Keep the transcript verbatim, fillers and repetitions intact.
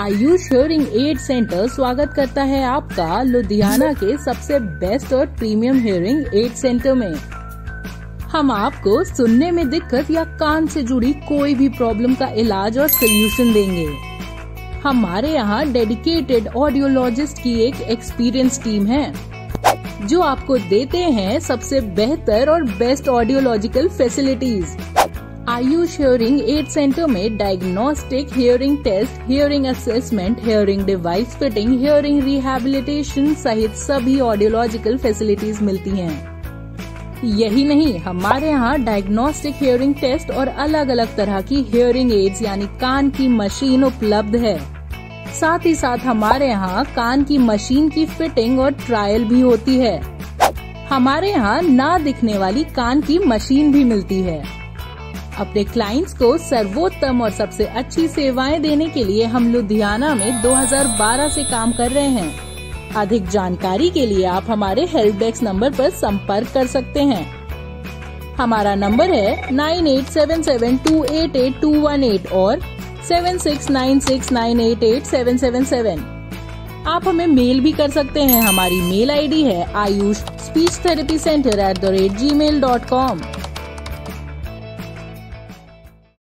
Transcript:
Ayush hearing aid centre स्वागत करता है आपका लुधियाना के सबसे बेस्ट और प्रीमियम हियरिंग एड सेंटर में। हम आपको सुनने में दिक्कत या कान से जुड़ी कोई भी प्रॉब्लम का इलाज और सोल्यूशन देंगे। हमारे यहाँ डेडिकेटेड ऑडियोलॉजिस्ट की एक एक्सपीरियंस टीम है जो आपको देते हैं सबसे बेहतर और best audiological facilities. Ayush hearing aid centre में diagnostic, hearing test, hearing assessment, hearing device fitting, hearing rehabilitation सहित सभी ऑडियोलॉजिकल फैसिलिटीज मिलती हैं। यही नहीं, हमारे यहाँ डायग्नोस्टिक हियरिंग टेस्ट और अलग अलग तरह की हियरिंग एड्स यानी कान की मशीन उपलब्ध है। साथ ही साथ हमारे यहाँ कान की मशीन की फिटिंग और ट्रायल भी होती है। हमारे यहाँ ना दिखने वाली कान की मशीन भी मिलती है। अपने क्लाइंट्स को सर्वोत्तम और सबसे अच्छी सेवाएं देने के लिए हम लुधियाना में दो हज़ार बारह से काम कर रहे हैं। अधिक जानकारी के लिए आप हमारे हेल्प डेस्क नंबर पर संपर्क कर सकते हैं। हमारा नंबर है nine eight seven seven two eight eight two one eight और seven six nine six nine eight eight seven seven seven. आप हमें मेल भी कर सकते हैं। हमारी मेल आईडी है Ayush speech therapy centre at the rate gmail dot com.